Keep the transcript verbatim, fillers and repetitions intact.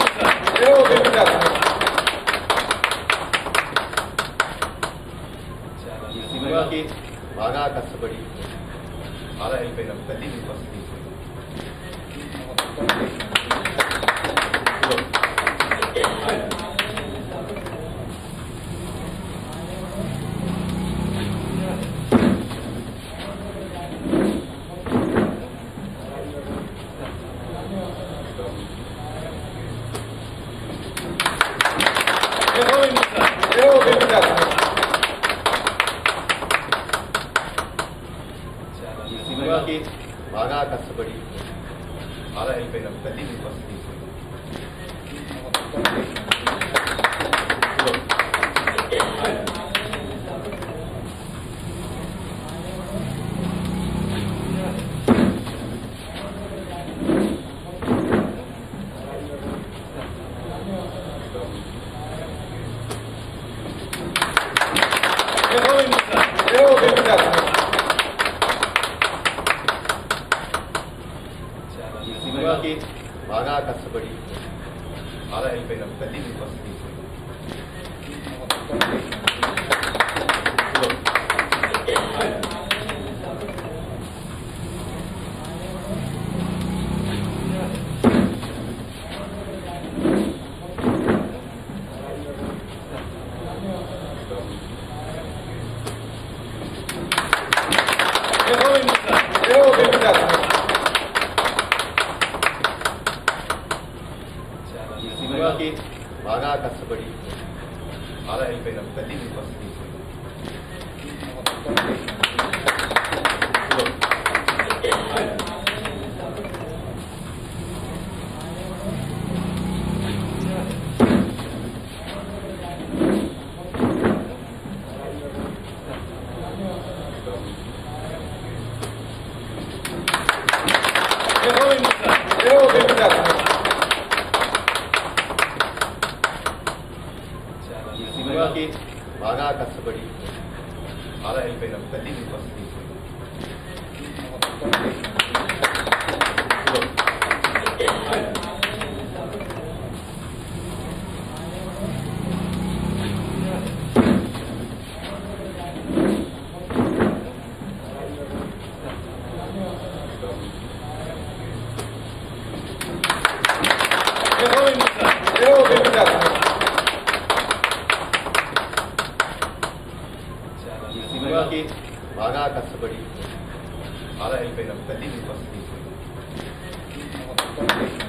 ఈ సినిమాకి బాగా కష్టపడి చాలా హెల్ప్ అయిన ప్రతి వస్తుంది. ఈ సినిమాకి బాగా కష్టపడి చాలా హెల్ప్ అయిన ప్రతి వస్తుంది. ఈ సినిమాకి బాగా కష్టపడి చాలా హెల్ప్ అయిన ప్రతి వస్తుంది. ఈ సినిమాకి బాగా కష్టపడి చాలా హెల్ప్ అయిన ప్రతి వస్తుంది. ఈ సినిమాకి బాగా కష్టపడి చాలా హెల్ప్ అయిన ప్రతి వస్తుంది. ఈ సినిమాకి బాగా కష్టపడి చాలా హెల్ప్ అయిన ప్రతి వస్తుంది.